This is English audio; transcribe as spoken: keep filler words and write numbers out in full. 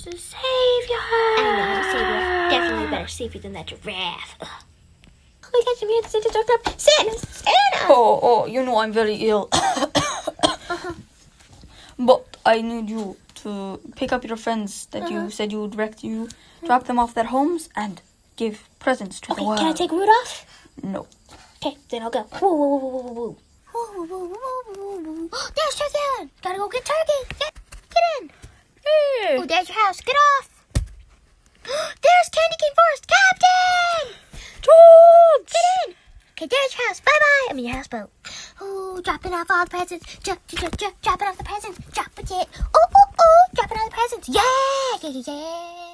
a savior. I know I'm a savior. Definitely better savior than that giraffe. Ugh. Oh, got some hands to talk up. Santa, Santa. Oh, oh, you know I'm very ill. uh-huh. But I need you to pick up your friends that uh-huh. you said you would direct you, uh-huh. drop them off at their homes, and give presents to okay, the world. Can I take Rudolph? No. Okay, then I'll go. Woo, woo, woo, woo, woo, woo. Woo, woo, woo, woo, woo, woo. There's Turkey Island. Gotta go get Turkey. Get, get in. Hey. Oh, there's your house. Get off. There's Candy Cane Forest. Captain! George! Get in. Okay, there's your house. Bye-bye. I mean, your houseboat. Oh, dropping off all the presents. Drop, drop, drop, dropping off the presents. Drop it. Oh, oh, oh. Dropping off the presents. Yeah, yeah, yeah, yeah.